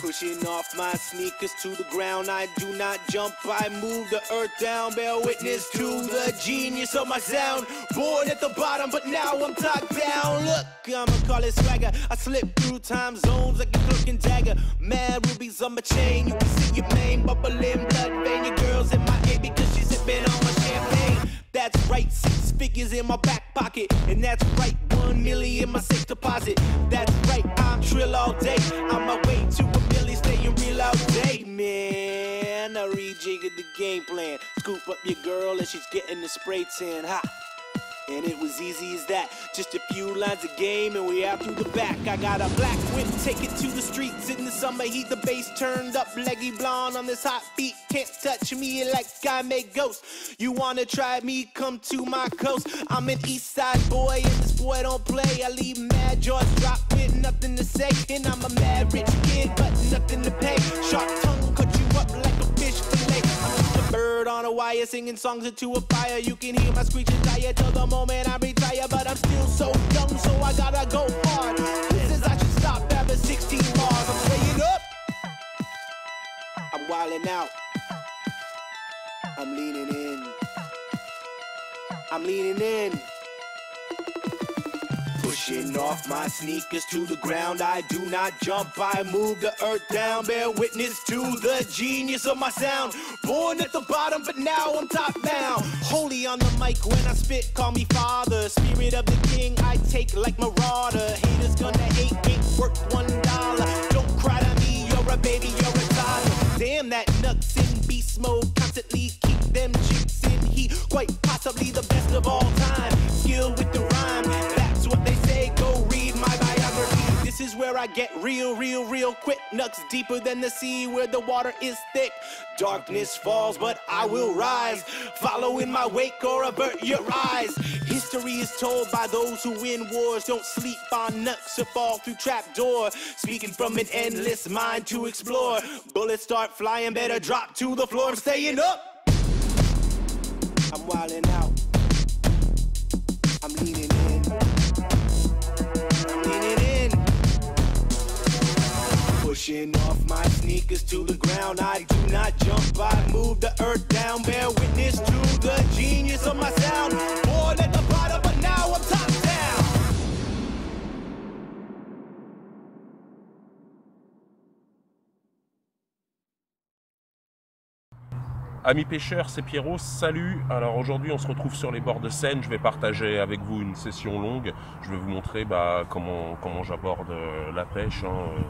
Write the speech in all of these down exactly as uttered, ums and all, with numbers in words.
Pushing off my sneakers to the ground, I do not jump, I move the earth down. Bear witness to the genius of my sound. Born at the bottom, but now I'm top down. Look, I'ma call it swagger. I slip through time zones like a cloak and dagger. Mad rubies on my chain, you can see your name bubbling, blood vein. Your girl's in my ear because she's sipping on my champagne. That's right, six figures in my back pocket. And that's right, one million in my safe deposit. That's right, I'm trill all day. On my way to a million, staying real all day, man. I rejiggered the game plan. Scoop up your girl and she's getting the spray tan. Ha! And it was easy as that. Just a few lines of game and we out through the back. I got a black whip, take it to the streets in the summer heat. The bass turned up, leggy blonde on this hot beat. Can't touch me like I make ghosts. You wanna try me, come to my coast. I'm an east side boy and this boy don't play. I leave mad jaws drop with nothing to say. And I'm a mad rich kid but nothing to pay. Sharp tongue cut you up like a fish fillet. I'm just a bird on a wire singing songs into a fire. You can hear my screeching tire till the moment I retire. But I'm still so young so I gotta go hard. This is I should stop after sixteen bars. I'm staying up, I'm wilding out, I'm leaning in, I'm leaning in. Pushing off my sneakers to the ground, I do not jump, I move the earth down. Bear witness to the genius of my sound. Born at the bottom, but now I'm top down. Holy on the mic when I spit, call me father. Spirit of the king, I take like marauder. Haters gonna hate, ain't worth one dollar. Don't cry to me, you're a baby, you're a toddler. Damn, that nuts in beast mode, constantly keep them chicks in heat. Quite possibly the best of all time. Skill with the rhyme, that's what they say, go read my biography. This is where I get real, real, real quick. Nuts deeper than the sea where the water is thick. Darkness falls, but I will rise. Follow in my wake or avert your eyes. History is told by those who win wars. Don't sleep on nuts or fall through trapdoor. Speaking from an endless mind to explore. Bullets start flying, better drop to the floor. I'm staying up, I'm wilding out, I'm leaning in, I'm leaning in. Pushing off my sneakers to the ground, I do not jump, I move the earth down. Bear witness to the genius of my sound. Born at the bottom, but now I'm top down. Amis pêcheurs, c'est Pierrot, salut. Alors aujourd'hui on se retrouve sur les bords de Seine. Je vais partager avec vous une session longue. Je vais vous montrer bah, comment, comment j'aborde la pêche hein, euh,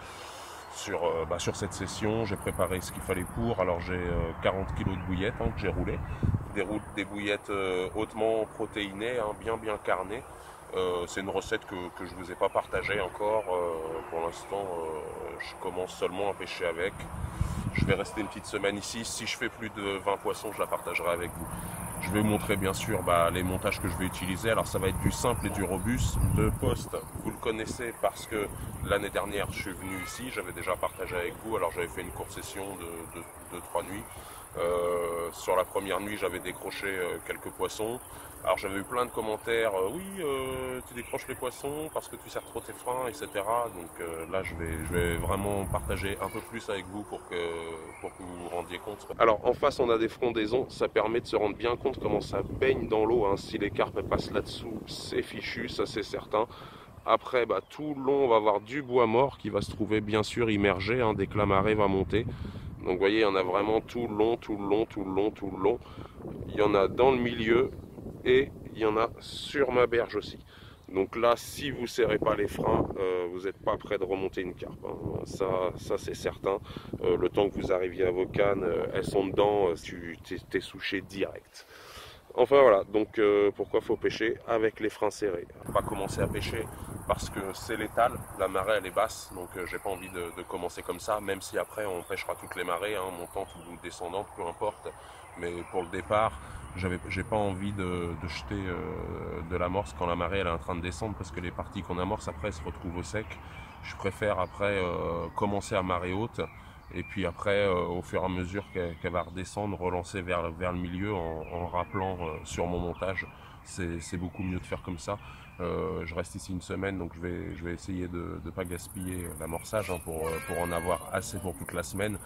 sur, euh, bah, sur cette session. J'ai préparé ce qu'il fallait pour. Alors j'ai euh, quarante kilos de bouillettes hein, que j'ai roulé. Des, des bouillettes euh, hautement protéinées, hein, bien bien carnées. Euh, c'est une recette que, que je ne vous ai pas partagée encore. Euh, pour l'instant euh, je commence seulement à pêcher avec. Je vais rester une petite semaine ici. Si je fais plus de vingt poissons, je la partagerai avec vous. Je vais vous montrer bien sûr bah, les montages que je vais utiliser. Alors ça va être du simple et du robuste. De poste, vous le connaissez parce que l'année dernière je suis venu ici. J'avais déjà partagé avec vous. Alors j'avais fait une courte session de, de, de trois nuits. Euh, sur la première nuit j'avais décroché euh, quelques poissons. Alors j'avais eu plein de commentaires, euh, oui euh, tu décroches les poissons parce que tu serres trop tes freins, et cetera. Donc euh, là je vais, je vais vraiment partager un peu plus avec vous pour que, pour que vous vous rendiez compte. Alors en face on a des frondaisons, ça permet de se rendre bien compte comment ça baigne dans l'eau, hein. Si les carpes passent là-dessous, c'est fichu, ça c'est certain. Après bah, tout le long on va avoir du bois mort qui va se trouver bien sûr immergé hein, dès que la marée va monter. Donc vous voyez il y en a vraiment tout le long, tout le long, tout le long, tout le long. Il y en a dans le milieu. Et il y en a sur ma berge aussi. Donc là, si vous ne serrez pas les freins, euh, vous n'êtes pas prêt de remonter une carpe. Hein. Ça, ça c'est certain. Euh, le temps que vous arriviez à vos cannes, euh, elles sont dedans, euh, tu t'es souché direct. Enfin voilà, donc euh, pourquoi faut pêcher avec les freins serrés. On va commencer à pêcher parce que c'est létal, la marée elle est basse, donc euh, j'ai pas envie de, de commencer comme ça, même si après on pêchera toutes les marées, hein, montantes ou descendantes, peu importe. Mais pour le départ, j'ai pas envie de, de jeter euh, de l'amorce quand la marée elle est en train de descendre parce que les parties qu'on amorce après se retrouvent au sec. Je préfère après euh, commencer à marée haute et puis après euh, au fur et à mesure qu'elle qu'elle va redescendre, relancer vers, vers le milieu en, en rappelant euh, sur mon montage. C'est beaucoup mieux de faire comme ça. Euh, je reste ici une semaine, donc je vais, je vais essayer de ne pas gaspiller l'amorçage hein, pour, pour en avoir assez pour toute la semaine.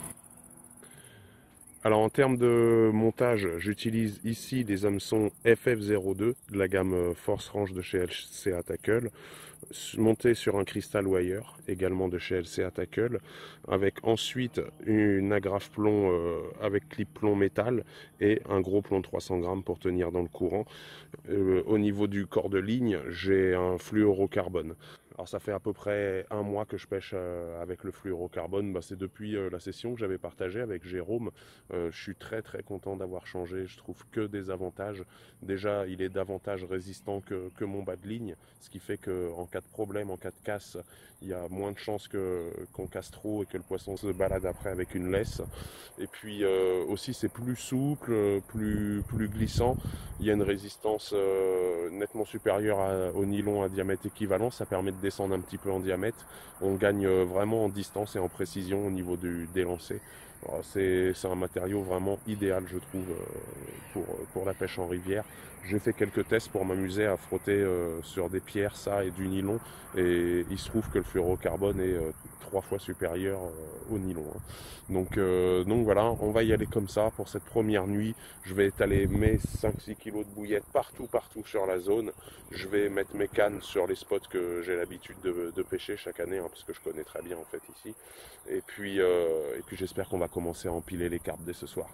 Alors en termes de montage, j'utilise ici des hameçons F F zéro deux de la gamme Force Range de chez L C A Tackle, montés sur un Crystal Wire également de chez L C A Tackle, avec ensuite une agrafe plomb euh, avec clip plomb métal et un gros plomb de trois cents grammes pour tenir dans le courant. Euh, au niveau du corps de ligne, j'ai un fluorocarbone. Alors ça fait à peu près un mois que je pêche euh, avec le fluorocarbone. Bah, c'est depuis euh, la session que j'avais partagée avec Jérôme. Euh, je suis très très content d'avoir changé. Je trouve que des avantages. Déjà, il est davantage résistant que, que mon bas de ligne, ce qui fait qu'en cas de problème, en cas de casse, il y a moins de chances que, qu'on casse trop et que le poisson se balade après avec une laisse. Et puis euh, aussi c'est plus souple, plus, plus glissant. Il y a une résistance euh, nettement supérieure à, au nylon à diamètre équivalent. Ça permet de descendre un petit peu en diamètre. On gagne vraiment en distance et en précision au niveau du, des lancers. C'est un matériau vraiment idéal, je trouve, pour, pour la pêche en rivière. J'ai fait quelques tests pour m'amuser à frotter euh, sur des pierres, ça et du nylon. Et il se trouve que le fluorocarbone est euh, trois fois supérieur euh, au nylon. Hein. Donc, euh, donc voilà, on va y aller comme ça pour cette première nuit. Je vais étaler mes cinq six kilos de bouillettes partout, partout sur la zone. Je vais mettre mes cannes sur les spots que j'ai l'habitude de, de pêcher chaque année, hein, parce que je connais très bien en fait ici. Et puis, euh, et puis j'espère qu'on va commencer à empiler les carpes dès ce soir.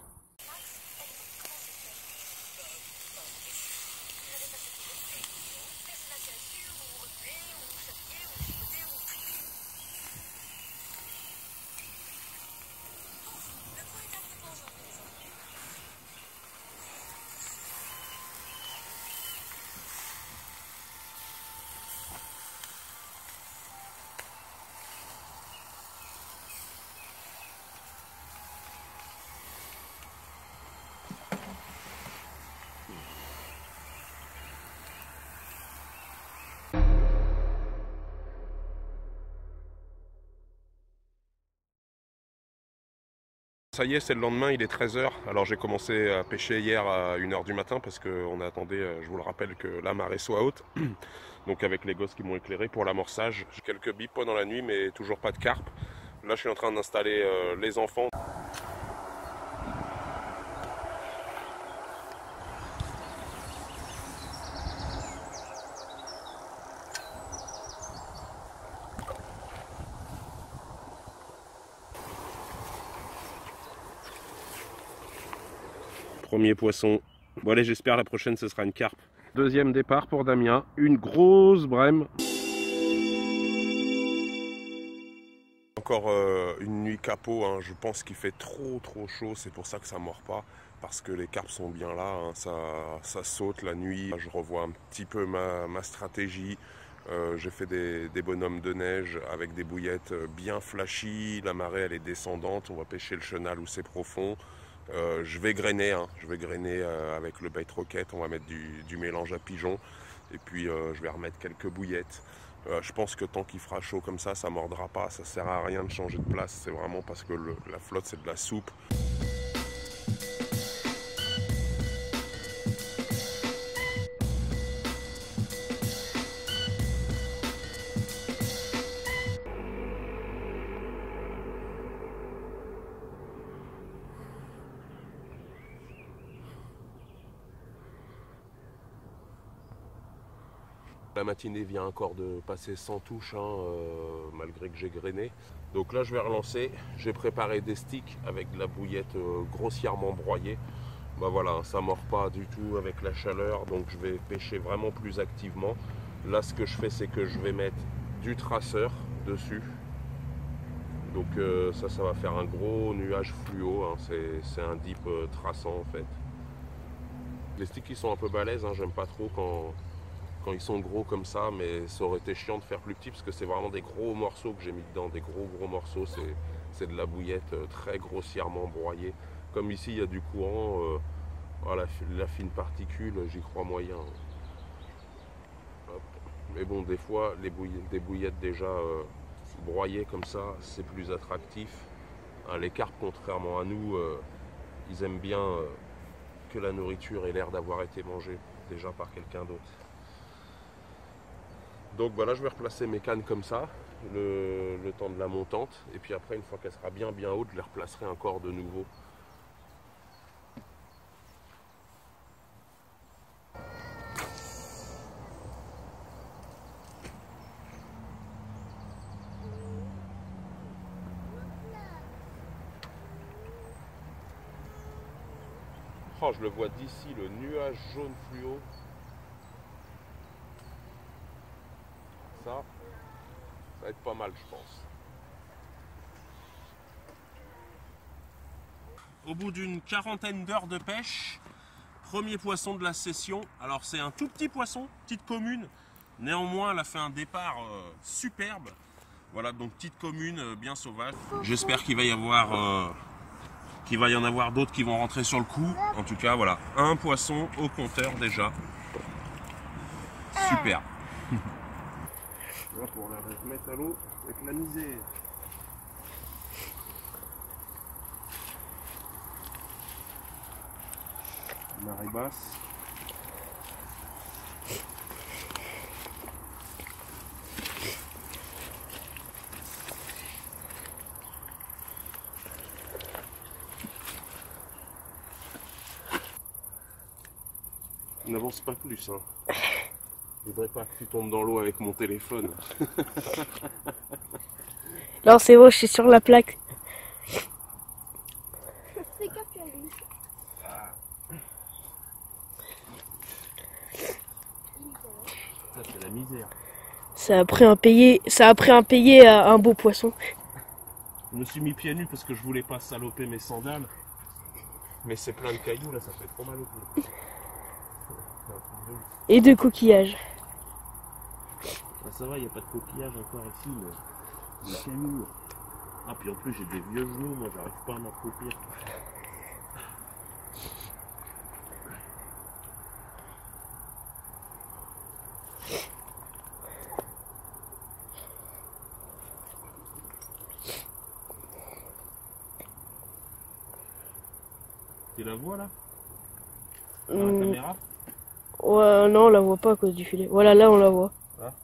Ça y est, c'est le lendemain, il est treize heures. Alors j'ai commencé à pêcher hier à une heure du matin parce qu'on attendait, je vous le rappelle, que la marée soit haute. Donc avec les gosses qui m'ont éclairé pour l'amorçage. J'ai quelques bips pendant la nuit, mais toujours pas de carpe. Là, je suis en train d'installer euh, les enfants. Premier poisson. Bon allez, j'espère la prochaine ce sera une carpe. Deuxième départ pour Damien, une grosse brème. Encore euh, une nuit capot, hein. Je pense qu'il fait trop trop chaud, c'est pour ça que ça mord pas. Parce que les carpes sont bien là, hein. ça, ça saute la nuit. Je revois un petit peu ma, ma stratégie. Euh, j'ai fait des, des bonhommes de neige avec des bouillettes bien flashy. La marée elle est descendante, on va pêcher le chenal où c'est profond. Euh, je vais grainer, hein. je vais grainer euh, avec le bait rocket, on va mettre du, du mélange à pigeon et puis euh, je vais remettre quelques bouillettes. Euh, je pense que tant qu'il fera chaud comme ça, ça mordra pas, ça sert à rien de changer de place, c'est vraiment parce que le, la flotte c'est de la soupe. La matinée vient encore de passer sans touche, hein, euh, malgré que j'ai grainé. Donc là, je vais relancer. J'ai préparé des sticks avec de la bouillette euh, grossièrement broyée. Bah voilà, ça ne mord pas du tout avec la chaleur, donc je vais pêcher vraiment plus activement. Là, ce que je fais, c'est que je vais mettre du traceur dessus. Donc euh, ça, ça va faire un gros nuage fluo. Hein. C'est un dip euh, traçant en fait. Les sticks, ils sont un peu balèzes. Hein. J'aime pas trop quand... quand ils sont gros comme ça, mais ça aurait été chiant de faire plus petit parce que c'est vraiment des gros morceaux que j'ai mis dedans, des gros gros morceaux, c'est de la bouillette très grossièrement broyée. Comme ici il y a du courant, euh, oh, la, la fine particule, j'y crois moyen. Hop. Mais bon, des fois, les bouillettes, des bouillettes déjà euh, broyées comme ça, c'est plus attractif. Hein, les carpes, contrairement à nous, euh, ils aiment bien euh, que la nourriture ait l'air d'avoir été mangée déjà par quelqu'un d'autre. Donc voilà, je vais replacer mes cannes comme ça, le, le temps de la montante. Et puis après, une fois qu'elle sera bien bien haute, je les replacerai encore de nouveau. Oh, je le vois d'ici, le nuage jaune fluo. Ça, ça va être pas mal, je pense. Au bout d'une quarantaine d'heures de pêche, premier poisson de la session. Alors c'est un tout petit poisson, petite commune. Néanmoins, elle a fait un départ euh, superbe. Voilà, donc petite commune, euh, bien sauvage. J'espère qu'il va y avoir... Euh, qu'il va y en avoir d'autres qui vont rentrer sur le coup. En tout cas, voilà, un poisson au compteur déjà. Super. Là, pour la remettre à l'eau avec la misère. Marée basse. N'avance pas plus, hein. Je voudrais pas que tu tombes dans l'eau avec mon téléphone. Non, c'est bon, je suis sur la plaque. Fais gaffe, il y a lui. Ça, c'est la misère. Ça a pris un payé, ça a pris un payé à un beau poisson. Je me suis mis pieds nus parce que je voulais pas saloper mes sandales. Mais c'est plein de cailloux, là, ça fait trop mal au pied. Et de coquillages. Ah, ça va, il n'y a pas de coquillage encore ici, mais des cailloux. Ah, puis en plus, j'ai des vieux genoux, moi, j'arrive pas à m'accroupir. Tu la vois là? Dans la Hum, caméra? ouais, non, on la voit pas à cause du filet. Voilà, là on la voit. Ah.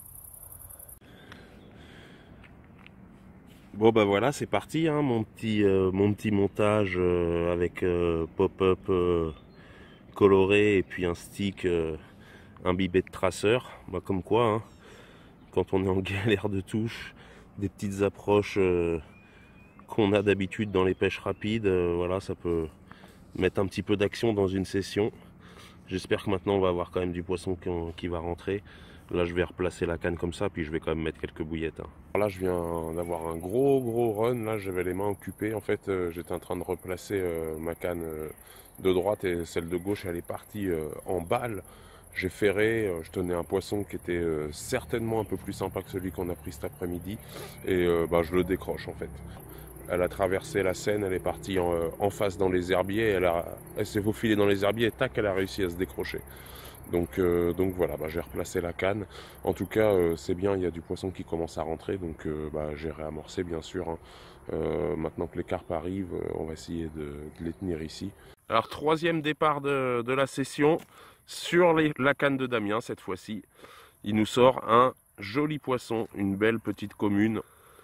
Bon bah voilà, c'est parti, hein, mon petit euh, mon petit montage euh, avec euh, pop-up euh, coloré et puis un stick euh, imbibé de traceur. Bah comme quoi, hein, quand on est en galère de touche, des petites approches euh, qu'on a d'habitude dans les pêches rapides, euh, voilà, ça peut mettre un petit peu d'action dans une session. J'espère que maintenant on va avoir quand même du poisson qui, qui va rentrer. Là je vais replacer la canne comme ça, puis je vais quand même mettre quelques bouillettes. Hein. Là je viens d'avoir un gros gros run, là j'avais les mains occupées. En fait euh, j'étais en train de replacer euh, ma canne euh, de droite et celle de gauche elle est partie euh, en balle. J'ai ferré, euh, je tenais un poisson qui était euh, certainement un peu plus sympa que celui qu'on a pris cet après-midi. Et euh, bah, je le décroche en fait. Elle a traversé la Seine, elle est partie en, en face dans les herbiers, elle, a, elle s'est faufilée dans les herbiers et tac, elle a réussi à se décrocher. Donc, euh, donc voilà, bah, j'ai replacé la canne. En tout cas, euh, c'est bien, il y a du poisson qui commence à rentrer, donc euh, bah, j'ai réamorcé bien sûr. Hein. Euh, maintenant que les carpes arrivent, on va essayer de, de les tenir ici. Alors troisième départ de, de la session sur les, la canne de Damien cette fois-ci. Il nous sort un joli poisson, une belle petite commune.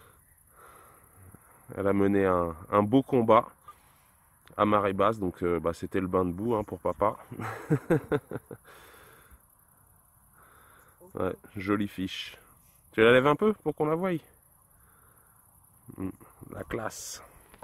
Elle a mené un, un beau combat à marée basse, donc euh, bah, c'était le bain de boue hein, pour papa. Ouais, jolie fiche. Tu la lèves un peu pour qu'on la voie? Mmh, la classe.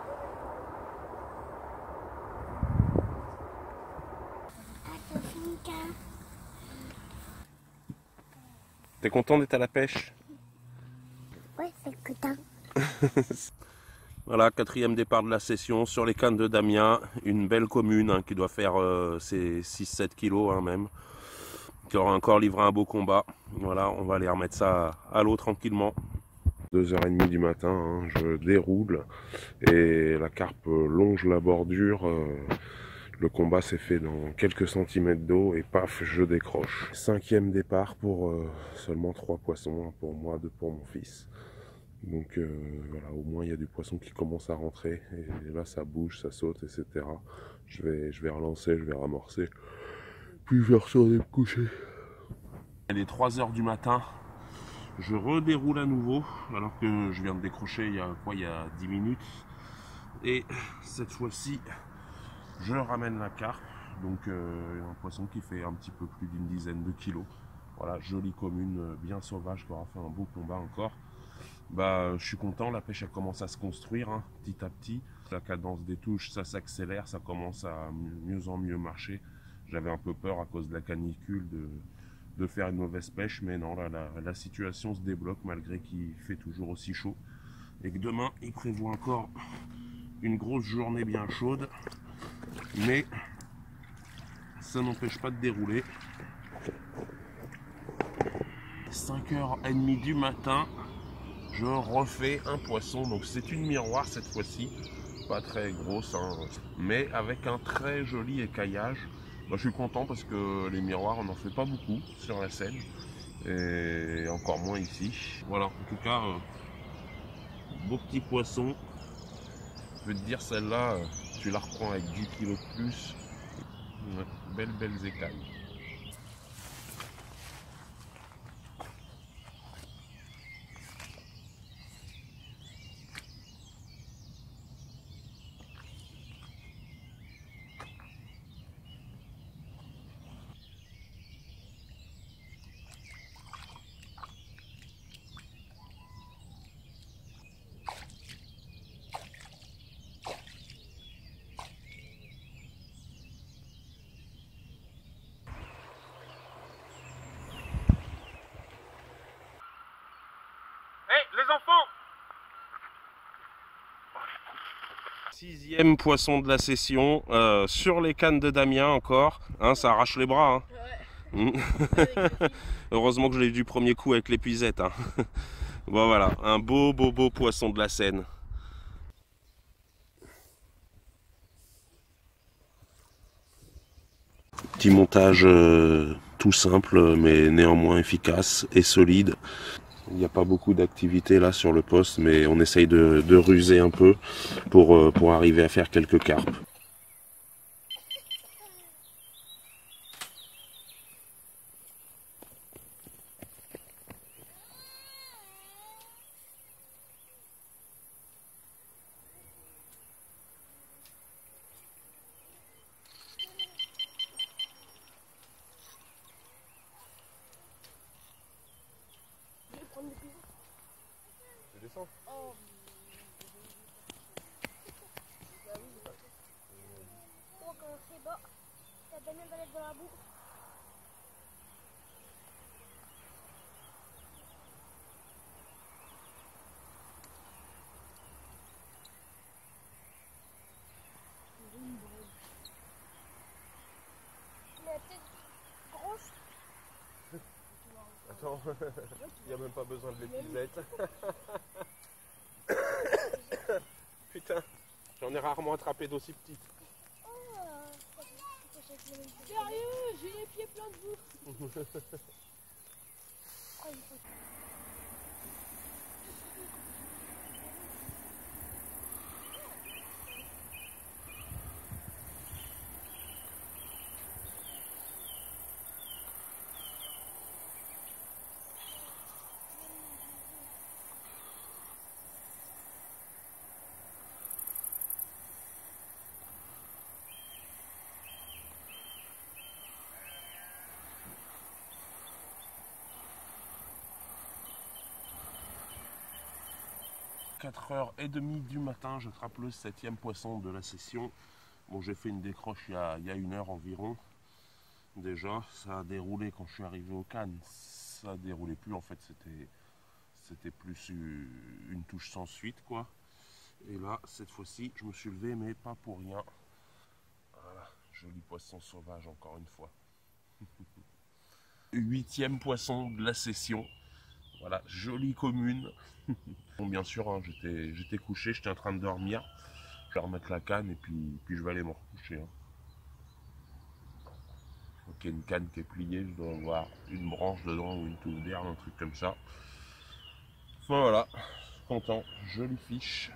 T'es content d'être à la pêche? Ouais, c'est content. Voilà, quatrième départ de la session sur les cannes de Damien. Une belle commune hein, qui doit faire euh, ses six sept kilos hein, même. Qui aura encore livré un beau combat. Voilà, on va aller remettre ça à l'eau tranquillement. deux heures trente du matin, hein, je déroule et la carpe longe la bordure. Euh, le combat s'est fait dans quelques centimètres d'eau et paf, je décroche. Cinquième départ pour euh, seulement trois poissons, un pour moi, deux pour mon fils. Donc euh, voilà, au moins il y a du poisson qui commence à rentrer et là ça bouge, ça saute, et cetera. Je vais, je vais relancer, je vais ramorcer, puis je vais retourner me coucher. Il est trois heures du matin, Je redéroule à nouveau, alors que je viens de décrocher il y a quoi, il y a dix minutes. Et cette fois-ci, je ramène la carpe. Donc euh, un poisson qui fait un petit peu plus d'une dizaine de kilos. Voilà, jolie commune, bien sauvage, qui aura fait un beau combat encore. Bah, je suis content, la pêche elle commence à se construire hein, petit à petit. La cadence des touches, ça s'accélère, ça commence à mieux en mieux marcher. J'avais un peu peur à cause de la canicule de, de faire une mauvaise pêche, mais non, là, la, la situation se débloque malgré qu'il fait toujours aussi chaud. Et que demain, il prévoit encore une grosse journée bien chaude, mais ça n'empêche pas de dérouler. cinq heures trente du matin, je refais un poisson, donc c'est une miroir cette fois-ci, pas très grosse, hein, mais avec un très joli écaillage. Bah, je suis content parce que les miroirs on n'en fait pas beaucoup sur la Seine, et encore moins ici. Voilà, en tout cas, euh, beau petit poisson. Je veux te dire, celle-là, euh, tu la reprends avec dix kilos de plus. Ouais, belles, belles écailles. Les enfants! Sixième poisson de la session, euh, sur les cannes de Damien encore, hein, ça arrache les bras. Hein. Ouais. Heureusement que je l'ai eu du premier coup avec l'épuisette. Hein. Bon voilà, un beau beau beau poisson de la Seine. Petit montage euh, tout simple mais néanmoins efficace et solide. Il n'y a pas beaucoup d'activité là sur le poste, mais on essaye de, de ruser un peu pour, pour arriver à faire quelques carpes. Tu descends? Oh. Oh, quand c'est bas, t'as Damien d'aller dans la boue. Mais peut-être grosse. Attends, il n'y a même pas besoin de l'épuisette. Putain, j'en ai rarement attrapé d'aussi petites. Oh, Sérieux, j'ai les pieds pleins de boue. oh, il faut... quatre heures trente du matin, je trappe le septième poisson de la session. Bon, j'ai fait une décroche il y, a, il y a une heure environ. Déjà, ça a déroulé quand je suis arrivé aux cannes. Ça a déroulé plus, en fait, c'était c'était plus une touche sans suite, quoi. Et là, cette fois-ci, je me suis levé, mais pas pour rien. Voilà, joli poisson sauvage, encore une fois. Huitième poisson de la session. Voilà, jolie commune. Bon, bien sûr, hein, j'étais j'étais couché, j'étais en train de dormir. Je vais remettre la canne et puis, puis je vais aller me recoucher. Hein. Ok, une canne qui est pliée, je dois avoir une branche dedans ou une touffe d'herbe, un truc comme ça. Enfin voilà, content, jolie fiche.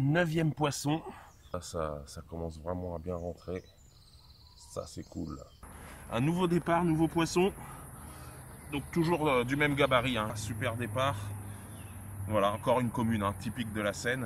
Neuvième poisson. Ça, ça, ça commence vraiment à bien rentrer. Ça, c'est cool. Un nouveau départ, nouveau poisson. Donc toujours euh, du même gabarit, hein. Super départ. Voilà, encore une commune, hein, typique de la Seine.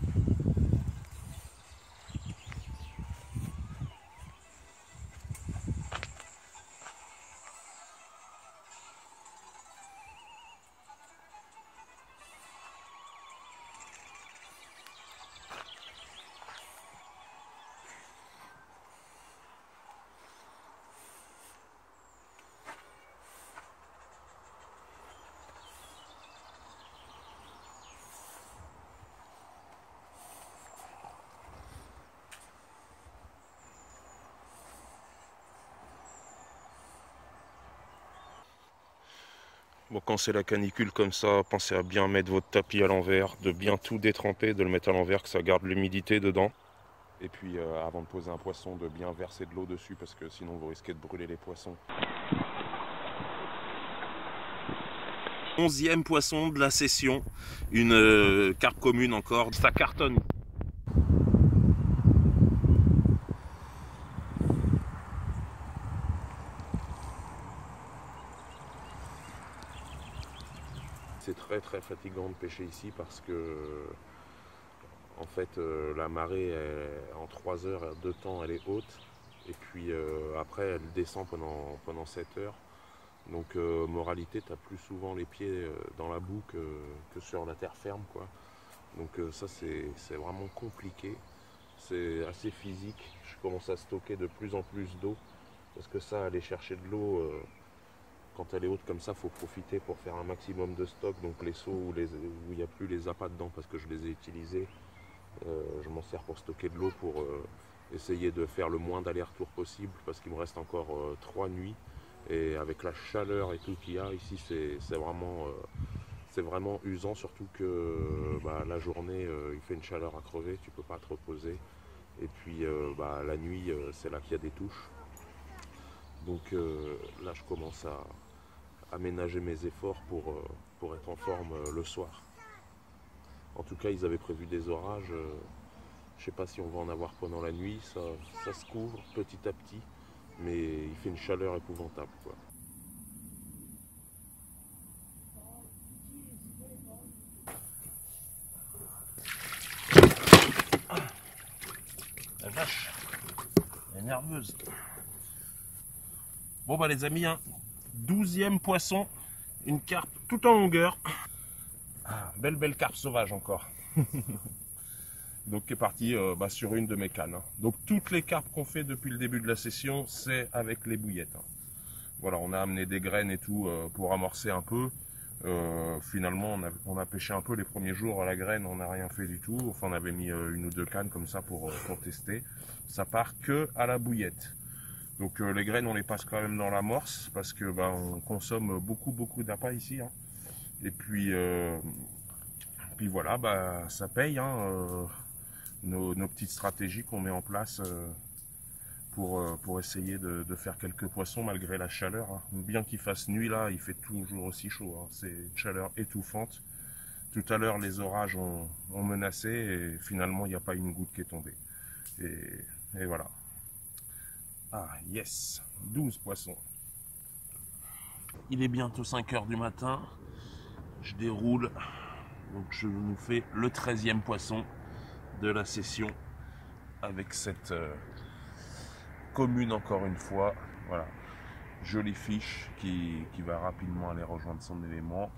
Bon, quand c'est la canicule comme ça, pensez à bien mettre votre tapis à l'envers, de bien tout détremper, de le mettre à l'envers, que ça garde l'humidité dedans. Et puis euh, avant de poser un poisson, de bien verser de l'eau dessus, parce que sinon vous risquez de brûler les poissons. Onzième poisson de la session, une euh, carpe commune encore, ça cartonne. C'est très très fatigant de pêcher ici parce que en fait euh, la marée elle, en trois heures de temps elle est haute et puis euh, après elle descend pendant, pendant sept heures. Donc euh, moralité, tu as plus souvent les pieds euh, dans la boue que, que sur la terre ferme, quoi. Donc euh, ça c'est vraiment compliqué, c'est assez physique. Je commence à stocker de plus en plus d'eau parce que ça, aller chercher de l'eau euh, quand elle est haute comme ça, il faut profiter pour faire un maximum de stock. Donc les seaux où il n'y a plus les appâts dedans parce que je les ai utilisés, euh, je m'en sers pour stocker de l'eau, pour euh, essayer de faire le moins d'aller-retour possible parce qu'il me reste encore euh, trois nuits. Et avec la chaleur et tout qu'il y a ici, c'est vraiment, euh, c'est vraiment usant, surtout que bah, la journée, euh, il fait une chaleur à crever, tu peux pas te reposer. Et puis euh, bah, la nuit, euh, c'est là qu'il y a des touches. Donc euh, là, je commence à aménager mes efforts pour, euh, pour être en forme euh, le soir. En tout cas, ils avaient prévu des orages. Euh, je sais pas si on va en avoir pendant la nuit, ça, ça se couvre petit à petit. Mais il fait une chaleur épouvantable, quoi. Ah, la vache, elle est nerveuse. Bon bah les amis, hein, douzième poisson, une carpe tout en longueur. Ah, belle belle carpe sauvage encore. Donc qui est parti euh, bah, sur une de mes cannes. Hein. Donc toutes les carpes qu'on fait depuis le début de la session, c'est avec les bouillettes. Hein. Voilà, on a amené des graines et tout euh, pour amorcer un peu. Euh, finalement, on a, on a pêché un peu les premiers jours à la graine, on n'a rien fait du tout. Enfin, on avait mis euh, une ou deux cannes comme ça pour, euh, pour tester. Ça part que à la bouillette. Donc euh, les graines, on les passe quand même dans l'amorce parce que bah, on consomme beaucoup beaucoup d'appât ici. Hein. Et puis, euh, puis voilà, bah ça paye. Hein, euh, Nos, nos petites stratégies qu'on met en place euh, pour, euh, pour essayer de, de faire quelques poissons malgré la chaleur. Hein. Bien qu'il fasse nuit là, il fait toujours aussi chaud. Hein. C'est une chaleur étouffante. Tout à l'heure, les orages ont, ont menacé et finalement, il n'y a pas une goutte qui est tombée. Et, et voilà. Ah, yes, douze poissons. Il est bientôt cinq heures du matin. Je déroule. Donc, je nous fais le treizième poisson de la session avec cette euh, commune encore une fois. Voilà, jolie fiche qui, qui va rapidement aller rejoindre son élément.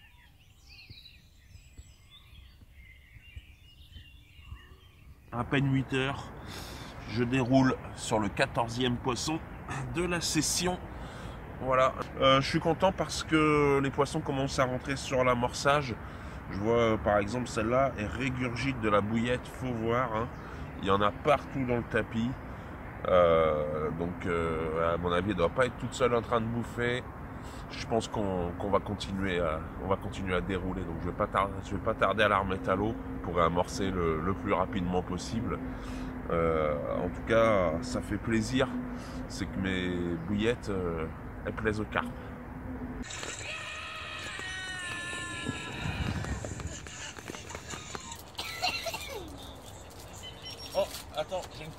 À peine huit heures, je déroule sur le quatorzième poisson de la session. Voilà, euh, je suis content parce que les poissons commencent à rentrer sur l'amorçage. Je vois par exemple celle-là, elle régurgite de la bouillette, faut voir. Hein. Il y en a partout dans le tapis. Euh, donc euh, à mon avis, elle ne doit pas être toute seule en train de bouffer. Je pense qu'on qu'on va continuer à, on va continuer à dérouler. Donc je ne vais, vais pas tarder à la remettre à l'eau pour amorcer le, le plus rapidement possible. Euh, en tout cas, ça fait plaisir. C'est que mes bouillettes, euh, elles plaisent aux carpes.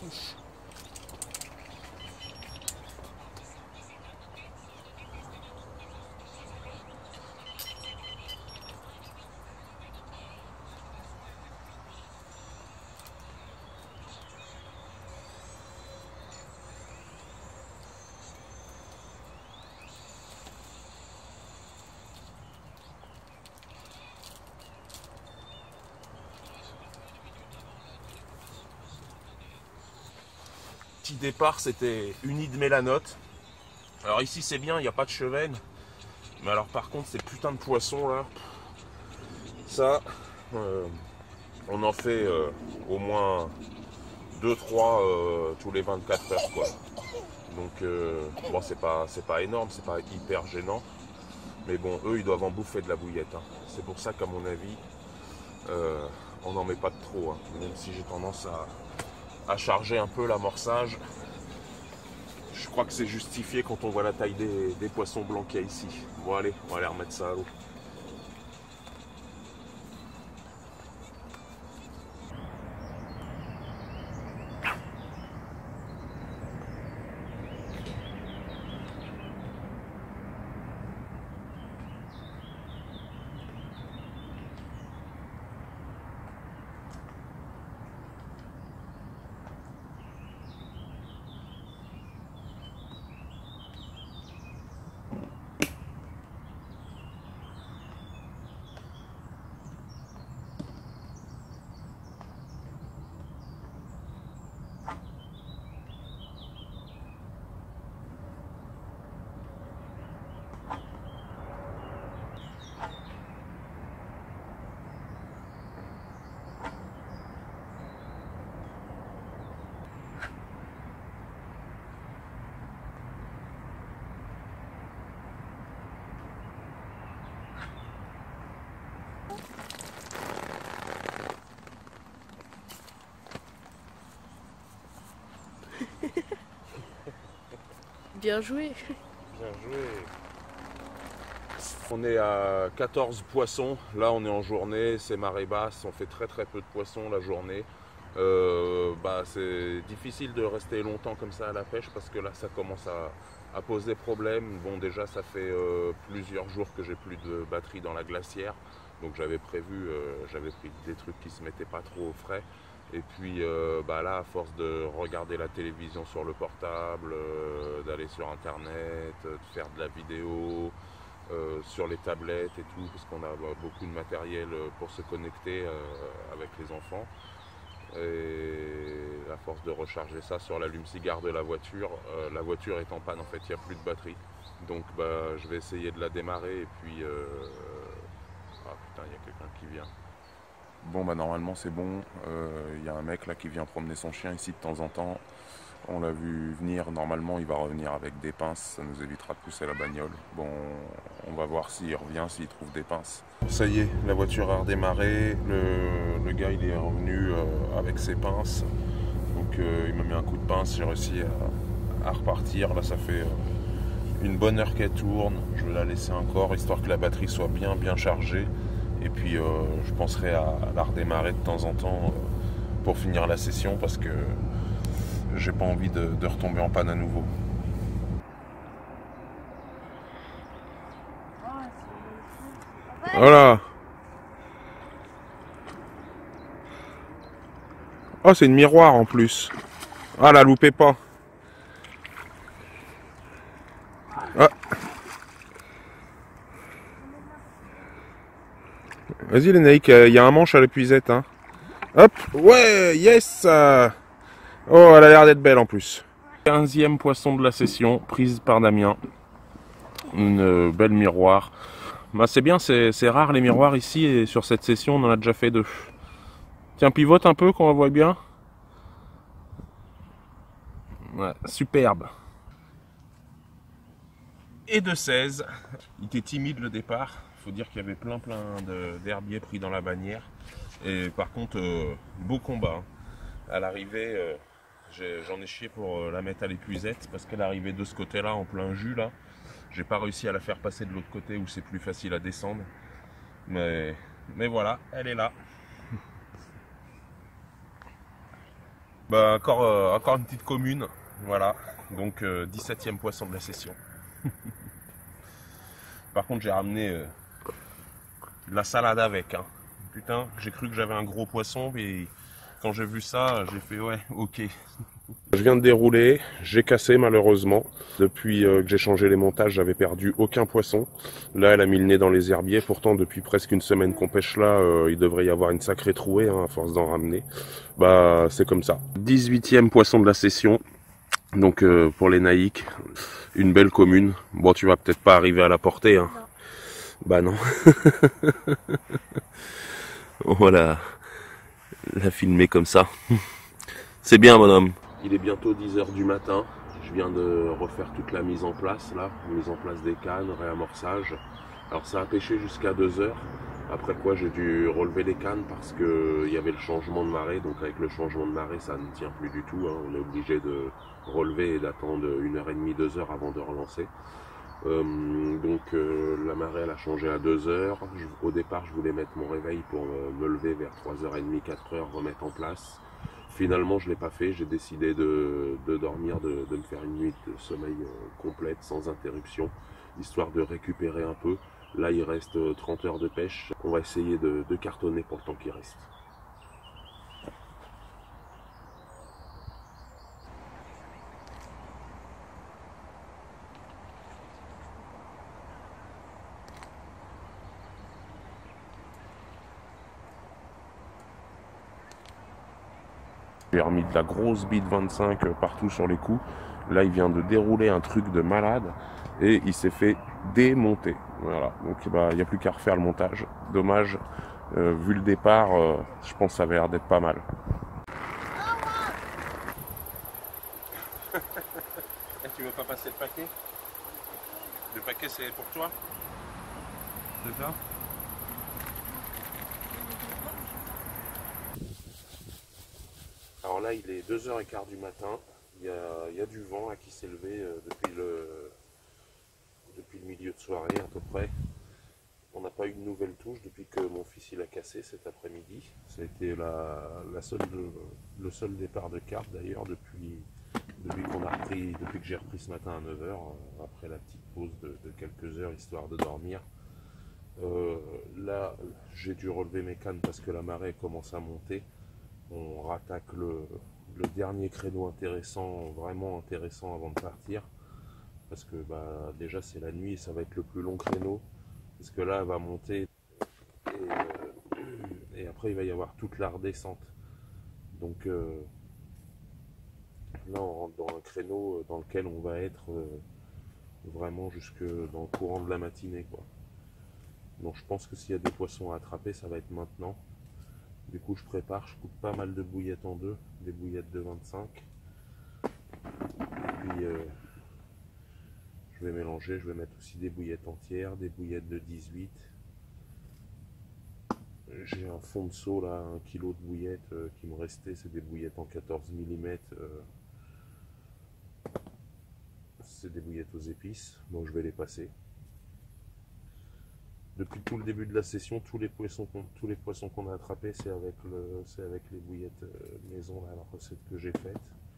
pêche. Petit départ, c'était une nid de mélanote. Alors ici c'est bien, il n'y a pas de chevenne. Mais alors par contre ces putains de poissons là, ça, euh, on en fait euh, au moins deux trois euh, tous les vingt-quatre heures quoi. Donc euh, bon c'est pas c'est pas énorme, c'est pas hyper gênant. Mais bon, eux ils doivent en bouffer de la bouillette. Hein. C'est pour ça qu'à mon avis, euh, on n'en met pas de trop. Hein. Même si j'ai tendance à à charger un peu l'amorçage. Je crois que c'est justifié quand on voit la taille des, des poissons blancs qu'il y a ici. Bon allez, on va aller remettre ça à l'eau. Bien joué. Bien joué. On est à quatorze poissons. Là, on est en journée, c'est marée basse. On fait très très peu de poissons la journée. Euh, bah, c'est difficile de rester longtemps comme ça à la pêche parce que là, ça commence à, à poser problème. Bon, déjà, ça fait euh, plusieurs jours que j'ai plus de batterie dans la glacière. Donc, j'avais prévu, euh, j'avais pris des trucs qui se mettaient pas trop au frais. Et puis euh, bah là, à force de regarder la télévision sur le portable, euh, d'aller sur internet, de faire de la vidéo euh, sur les tablettes et tout, parce qu'on a bah, beaucoup de matériel pour se connecter euh, avec les enfants. Et à force de recharger ça sur l'allume-cigare de la voiture, euh, la voiture est en panne en fait, il n'y a plus de batterie. Donc bah, je vais essayer de la démarrer et puis... Euh... Ah putain, il y a quelqu'un qui vient. Bon bah normalement c'est bon, il euh, y a un mec là qui vient promener son chien ici de temps en temps. On l'a vu venir, normalement il va revenir avec des pinces, ça nous évitera de pousser la bagnole. Bon, on va voir s'il revient, s'il trouve des pinces. Ça y est, la voiture a redémarré, le, le gars il est revenu euh, avec ses pinces. Donc euh, il m'a mis un coup de pince, j'ai réussi à, à repartir. Là ça fait euh, une bonne heure qu'elle tourne, je vais la laisser encore histoire que la batterie soit bien bien chargée. Et puis euh, je penserai à, à la redémarrer de temps en temps euh, pour finir la session parce que j'ai pas envie de, de retomber en panne à nouveau. Voilà. Oh, c'est une miroir en plus. Ah, la loupez pas. Ah. Vas-y Lénaïque, il y a un manche à l'épuisette. Hein. Hop, ouais, yes. Oh, elle a l'air d'être belle en plus. quinzième poisson de la session, prise par Damien. Une belle miroir. Bah, c'est bien, c'est rare les miroirs ici et sur cette session on en a déjà fait deux. Tiens, pivote un peu qu'on voit bien. Ouais, superbe. Et de seize. Il était timide le départ. Il faut dire qu'il y avait plein plein d'herbiers pris dans la bannière. Et par contre, euh, beau combat. À l'arrivée, euh, j'en ai, ai chié pour euh, la mettre à l'épuisette parce qu'elle arrivait de ce côté-là, en plein jus là. J'ai pas réussi à la faire passer de l'autre côté où c'est plus facile à descendre. Mais, mais voilà, elle est là. Bah, encore, euh, encore une petite commune, voilà, donc euh, dix-septième poisson de la session. Par contre j'ai ramené euh, de la salade avec, hein. Putain, j'ai cru que j'avais un gros poisson, mais quand j'ai vu ça, j'ai fait ouais, ok. Je viens de dérouler, j'ai cassé malheureusement. Depuis euh, que j'ai changé les montages, j'avais perdu aucun poisson. Là, elle a mis le nez dans les herbiers. Pourtant, depuis presque une semaine qu'on pêche là, euh, il devrait y avoir une sacrée trouée, hein, à force d'en ramener. Bah, c'est comme ça. dix-huitième poisson de la session. Donc, euh, pour les naïcs, une belle commune. Bon, tu vas peut-être pas arriver à la porter, hein. Non. Bah non. Voilà. La filmer comme ça. C'est bien, mon homme. Il est bientôt dix heures du matin. Je viens de refaire toute la mise en place, là. Mise en place des cannes, réamorçage. Alors, ça a pêché jusqu'à deux heures. Après quoi, j'ai dû relever les cannes parce que il y avait le changement de marée. Donc, avec le changement de marée, ça ne tient plus du tout, hein. On est obligé de relever et d'attendre une heure et demie, deux heures avant de relancer. Euh, donc euh, la marée elle a changé à deux heures. Je, au départ je voulais mettre mon réveil pour euh, me lever vers trois heures trente, quatre heures, remettre en place. Finalement je ne l'ai pas fait, j'ai décidé de, de dormir, de, de me faire une nuit de sommeil euh, complète, sans interruption, histoire de récupérer un peu. Là il reste euh, trente heures de pêche, on va essayer de, de cartonner pour le temps qui reste. J'ai remis de la grosse bite vingt-cinq partout sur les coups. Là, il vient de dérouler un truc de malade et il s'est fait démonter. Voilà, donc bah, il n'y a plus qu'à refaire le montage. Dommage, euh, vu le départ, euh, je pense que ça avait l'air d'être pas mal. Tu veux pas passer le paquet? Le paquet, c'est pour toi? C'est ça? Alors là, il est deux heures quinze du matin, il y a, il y a du vent là, qui s'est levé euh, depuis, le, depuis le milieu de soirée à peu près. On n'a pas eu de nouvelles touches depuis que mon fils il a cassé cet après-midi. Ça a été la, la seule, le seul départ de carpe d'ailleurs depuis, depuis qu'on a repris, depuis que j'ai repris ce matin à neuf heures, après la petite pause de, de quelques heures histoire de dormir. Euh, là, j'ai dû relever mes cannes parce que la marée commence à monter. On rattaque le, le dernier créneau intéressant, vraiment intéressant avant de partir. Parce que bah, déjà c'est la nuit et ça va être le plus long créneau. Parce que là elle va monter et, euh, et après il va y avoir toute la redescente. Donc euh, là on rentre dans un créneau dans lequel on va être euh, vraiment jusque dans le courant de la matinée, quoi. Donc je pense que s'il y a des poissons à attraper, ça va être maintenant. Du coup je prépare, je coupe pas mal de bouillettes en deux, des bouillettes de vingt-cinq. Et puis euh, je vais mélanger, je vais mettre aussi des bouillettes entières, des bouillettes de dix-huit. J'ai un fond de seau là, un kilo de bouillettes euh, qui me restait, c'est des bouillettes en quatorze millimètres. Euh, c'est des bouillettes aux épices, donc je vais les passer. Depuis tout le début de la session, tous les poissons qu'on, tous les poissons qu'on a attrapés, c'est avec, le, c'est avec les bouillettes euh, maison, là, la recette que j'ai faite.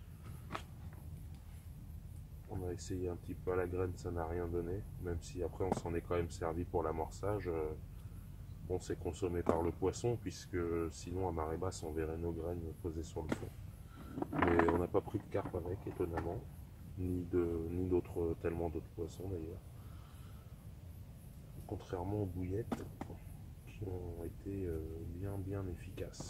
On a essayé un petit peu à la graine, ça n'a rien donné, même si après on s'en est quand même servi pour l'amorçage. Euh, bon, c'est consommé par le poisson, puisque sinon à marée basse on verrait nos graines posées sur le fond. Mais on n'a pas pris de carpe avec, étonnamment, ni de, ni d'autres, tellement d'autres poissons d'ailleurs. Contrairement aux bouillettes qui ont été euh, bien bien efficaces.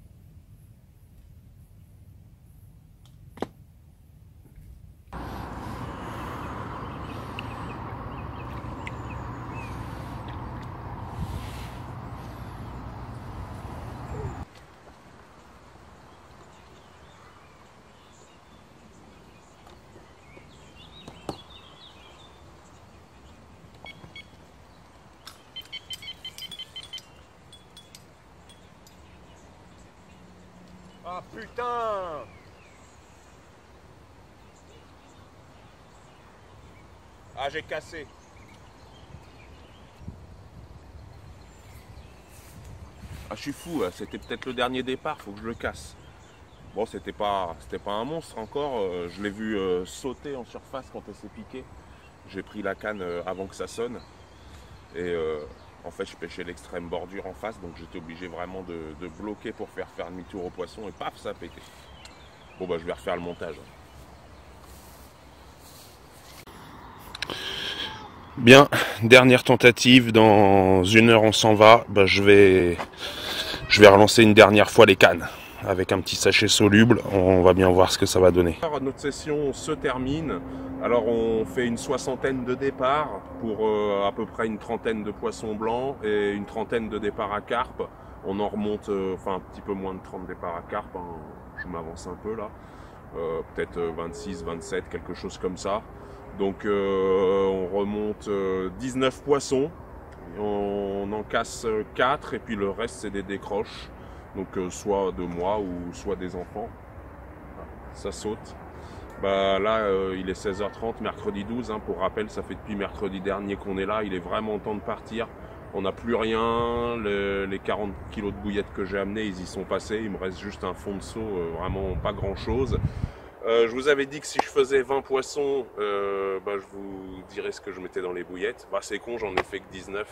Ah putain! Ah, j'ai cassé. Ah, je suis fou, c'était peut-être le dernier départ, faut que je le casse. Bon, c'était pas, c'était pas un monstre encore. Euh, je l'ai vu euh, sauter en surface quand elle s'est piquée. J'ai pris la canne euh, avant que ça sonne. Et euh, en fait, je pêchais l'extrême bordure en face, donc j'étais obligé vraiment de, de bloquer pour faire faire demi-tour au poisson. Et paf, ça a pété. Bon, bah, je vais refaire le montage. Bien, dernière tentative. Dans une heure, on s'en va. Bah, je vais, je vais relancer une dernière fois les cannes. Avec un petit sachet soluble, on va bien voir ce que ça va donner. Notre session se termine. Alors on fait une soixantaine de départs pour euh, à peu près une trentaine de poissons blancs et une trentaine de départs à carpe. On en remonte, euh, enfin un petit peu moins de trente départs à carpe, hein. Je m'avance un peu là. Euh, peut-être vingt-six, vingt-sept, quelque chose comme ça. Donc euh, on remonte euh, dix-neuf poissons, on en casse quatre et puis le reste c'est des décroches. Donc euh, soit de moi ou soit des enfants. Ça saute. Bah, là euh, il est seize heures trente, mercredi douze. Hein, pour rappel, ça fait depuis mercredi dernier qu'on est là. Il est vraiment temps de partir. On n'a plus rien. Le, les quarante kilos de bouillettes que j'ai amenés, ils y sont passés. Il me reste juste un fond de seau, euh, vraiment pas grand chose. Euh, je vous avais dit que si je faisais vingt poissons, euh, bah, je vous dirais ce que je mettais dans les bouillettes. Bah, c'est con, j'en ai fait que dix-neuf.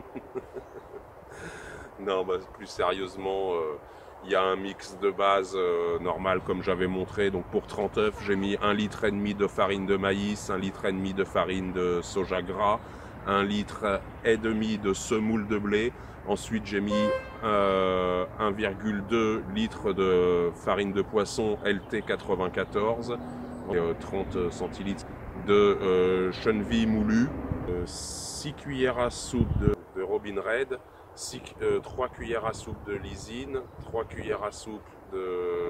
Non, bah, plus sérieusement, il euh, y a un mix de base euh, normal comme j'avais montré. Donc pour trente œufs, j'ai mis un litre et demi de farine de maïs, un litre et demi de farine de soja gras, un litre et demi de semoule de blé. Ensuite, j'ai mis euh, un virgule deux litres de farine de poisson L T quatre-vingt-quatorze, et, euh, trente centilitres de euh, cheneville moulue, euh, six cuillères à soupe de, de Robin Red, six, euh, trois cuillères à soupe de lysine, trois cuillères à soupe de,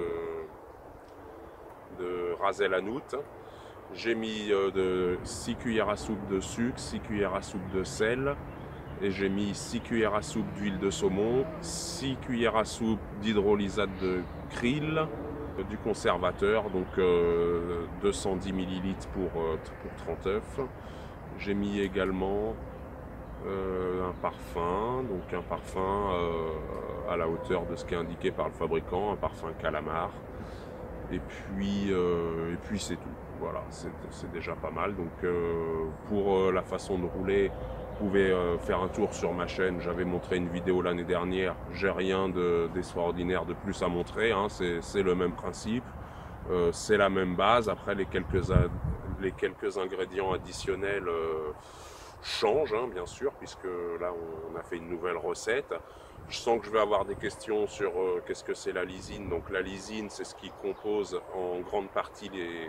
de Razel Hanout. J'ai mis euh, de six cuillères à soupe de sucre, six cuillères à soupe de sel, et j'ai mis six cuillères à soupe d'huile de saumon, six cuillères à soupe d'hydrolysate de krill, euh, du conservateur, donc euh, deux cent dix millilitres pour, euh, pour trente œufs. J'ai mis également Euh, un parfum, donc un parfum euh, à la hauteur de ce qui est indiqué par le fabricant, un parfum calamar, et puis, euh, et puis c'est tout. Voilà, c'est déjà pas mal. Donc euh, pour euh, la façon de rouler, vous pouvez euh, faire un tour sur ma chaîne. J'avais montré une vidéo l'année dernière. J'ai rien d'extraordinaire de, de plus à montrer, hein. C'est le même principe, euh, c'est la même base. Après les quelques, les quelques ingrédients additionnels euh, change, hein, bien sûr, puisque là on a fait une nouvelle recette. Je sens que je vais avoir des questions sur euh, qu'est-ce que c'est la lysine. Donc la lysine, c'est ce qui compose en grande partie les,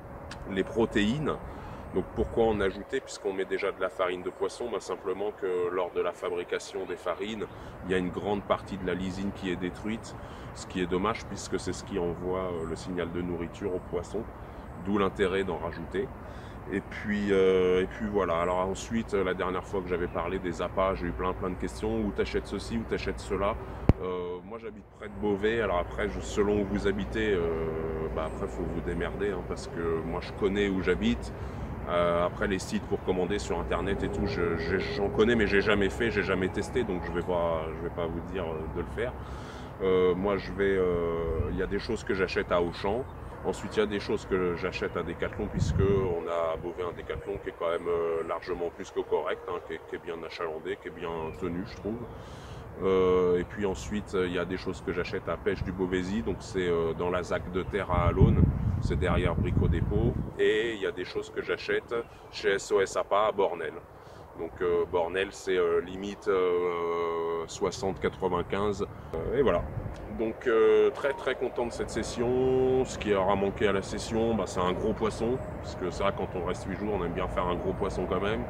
les protéines. Donc pourquoi en ajouter, puisqu'on met déjà de la farine de poisson? Bah, simplement que lors de la fabrication des farines, il y a une grande partie de la lysine qui est détruite, ce qui est dommage puisque c'est ce qui envoie euh, le signal de nourriture au poisson, d'où l'intérêt d'en rajouter. Et puis, euh, et puis voilà. Alors ensuite, la dernière fois que j'avais parlé des appâts, j'ai eu plein plein de questions. Où t'achètes ceci, où t'achètes cela. Euh, moi j'habite près de Beauvais. Alors après, je, selon où vous habitez, euh, bah après faut vous démerder, hein, parce que moi je connais où j'habite. Euh, après les sites pour commander sur internet et tout, j'en connais mais j'ai jamais fait, j'ai jamais testé, donc je vais pas, je vais pas vous dire de le faire. Euh, moi je vais, il euh, y a des choses que j'achète à Auchan. Ensuite, il y a des choses que j'achète à Decathlon, puisque on a à Beauvais un Decathlon qui est quand même euh, largement plus que correct, hein, qui, est, qui est bien achalandé, qui est bien tenu, je trouve. Euh, et puis ensuite, il y a des choses que j'achète à Pêche du Beauvaisis, donc c'est euh, dans la Z A C de terre à Alonne, c'est derrière Brico Dépôt. Et il y a des choses que j'achète chez S O S Appât à Bornel. Donc euh, Bornel, c'est euh, limite euh, soixante quatre-vingt-quinze. Euh, et voilà. Donc euh, très très content de cette session. Ce qui aura manqué à la session, bah, c'est un gros poisson. Parce que c'est vrai, quand on reste huit jours, on aime bien faire un gros poisson quand même.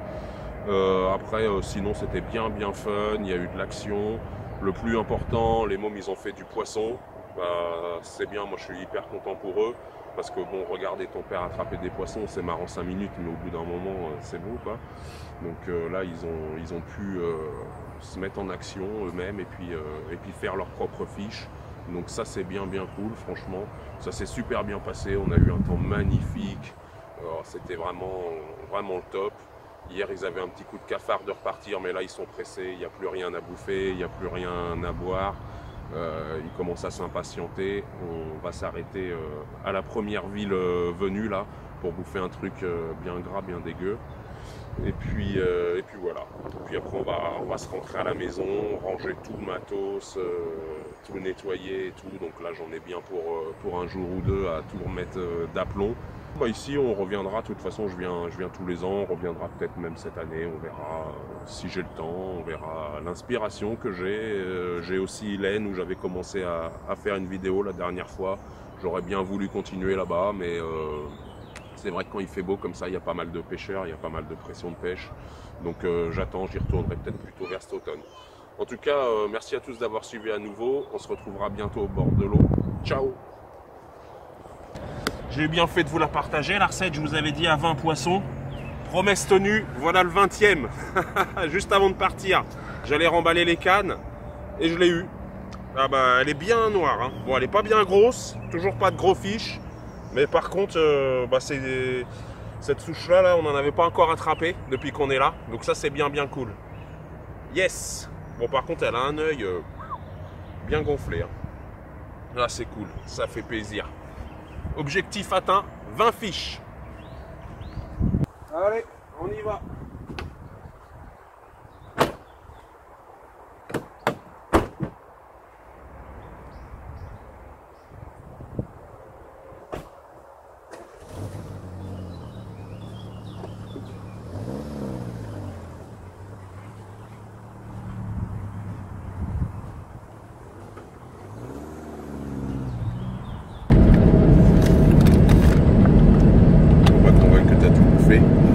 Euh, après, euh, sinon c'était bien bien fun. Il y a eu de l'action. Le plus important, les mômes, ils ont fait du poisson. Bah, c'est bien, moi je suis hyper content pour eux. Parce que bon, regarder ton père attraper des poissons, c'est marrant cinq minutes, mais au bout d'un moment, euh, c'est beau, quoi. Donc euh, là, ils ont, ils ont pu euh, se mettre en action eux-mêmes et puis, euh, et puis faire leurs propres fiches. Donc ça, c'est bien, bien cool, franchement. Ça s'est super bien passé. On a eu un temps magnifique. C'était vraiment, vraiment le top. Hier, ils avaient un petit coup de cafard de repartir, mais là, ils sont pressés. Il n'y a plus rien à bouffer, il n'y a plus rien à boire. Euh, il commence à s'impatienter. On va s'arrêter euh, à la première ville euh, venue là pour bouffer un truc euh, bien gras, bien dégueu. Et puis, euh, et puis voilà. Puis après on va, on va se rentrer à la maison, ranger tout le matos, euh, tout nettoyer et tout. Donc là j'en ai bien pour, euh, pour un jour ou deux à tout remettre euh, d'aplomb. Bah, ici on reviendra, de toute façon je viens, je viens tous les ans, on reviendra peut-être même cette année, on verra euh, si j'ai le temps, on verra l'inspiration que j'ai. Euh, j'ai aussi Hélène où j'avais commencé à, à faire une vidéo la dernière fois. J'aurais bien voulu continuer là-bas, mais euh, c'est vrai que quand il fait beau comme ça, il y a pas mal de pêcheurs, il y a pas mal de pression de pêche. Donc euh, j'attends, j'y retournerai peut-être plutôt vers cet automne. En tout cas, euh, merci à tous d'avoir suivi à nouveau. On se retrouvera bientôt au bord de l'eau. Ciao! J'ai eu bien fait de vous la partager, la recette, je vous avais dit à vingt poissons. Promesse tenue, voilà le vingtième. Juste avant de partir, j'allais remballer les cannes et je l'ai eu. Ah bah, elle est bien noire. Hein. Bon, elle n'est pas bien grosse, toujours pas de gros fiches. Mais par contre, euh, bah, c'est cette souche-là, là, on n'en avait pas encore attrapé depuis qu'on est là. Donc ça, c'est bien, bien cool. Yes! Bon, par contre, elle a un œil euh, bien gonflé. Hein. Là, c'est cool, ça fait plaisir. Objectif atteint, vingt fiches. Allez, on y va. Fait.